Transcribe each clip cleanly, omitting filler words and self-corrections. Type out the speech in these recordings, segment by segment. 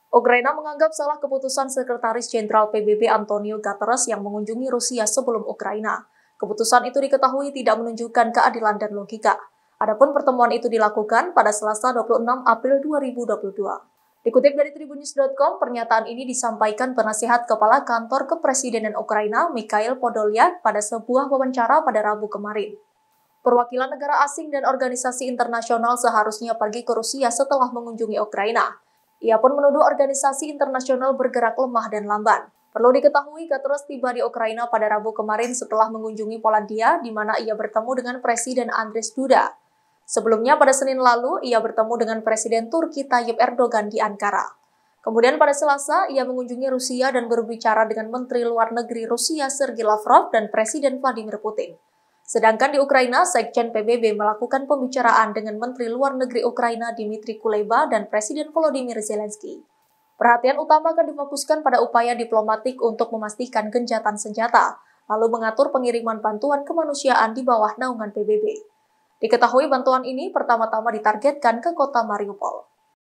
Ukraina menganggap salah keputusan Sekretaris Jenderal PBB Antonio Guterres yang mengunjungi Rusia sebelum Ukraina. Keputusan itu diketahui tidak menunjukkan keadilan dan logika. Adapun pertemuan itu dilakukan pada Selasa 26 April 2022. Dikutip dari Tribunnews.com, pernyataan ini disampaikan penasihat Kepala Kantor Kepresidenan Ukraina, Mikhail Podolyak, pada sebuah wawancara pada Rabu kemarin. Perwakilan negara asing dan organisasi internasional seharusnya pergi ke Rusia setelah mengunjungi Ukraina. Ia pun menuduh organisasi internasional bergerak lemah dan lamban. Perlu diketahui, Guterres tiba di Ukraina pada Rabu kemarin setelah mengunjungi Polandia, di mana ia bertemu dengan Presiden Andrzej Duda. Sebelumnya pada Senin lalu, ia bertemu dengan Presiden Turki Tayyip Erdogan di Ankara. Kemudian pada Selasa, ia mengunjungi Rusia dan berbicara dengan Menteri Luar Negeri Rusia Sergei Lavrov dan Presiden Vladimir Putin. Sedangkan di Ukraina, Sekjen PBB melakukan pembicaraan dengan Menteri Luar Negeri Ukraina Dmytro Kuleba dan Presiden Volodymyr Zelensky. Perhatian utama akan difokuskan pada upaya diplomatik untuk memastikan gencatan senjata, lalu mengatur pengiriman bantuan kemanusiaan di bawah naungan PBB. Diketahui bantuan ini pertama-tama ditargetkan ke kota Mariupol.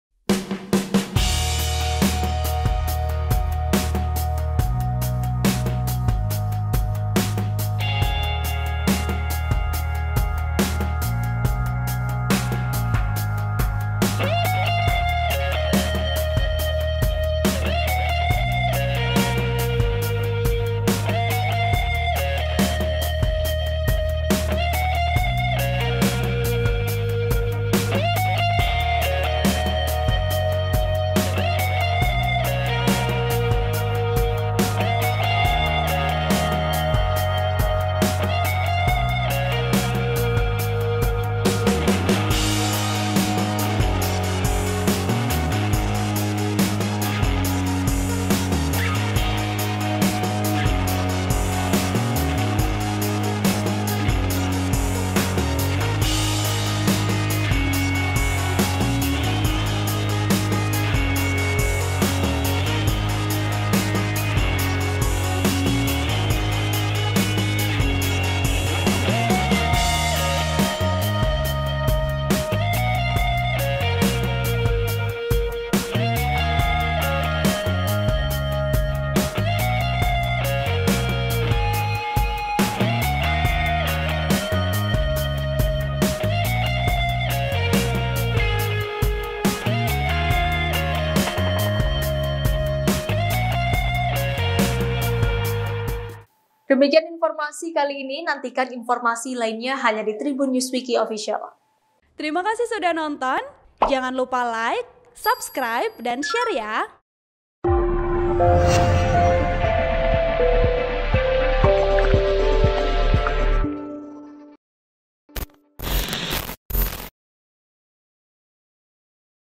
Demikian informasi kali ini, nantikan informasi lainnya hanya di Tribun News Wiki Official. Terima kasih sudah nonton, jangan lupa like, subscribe, dan share ya!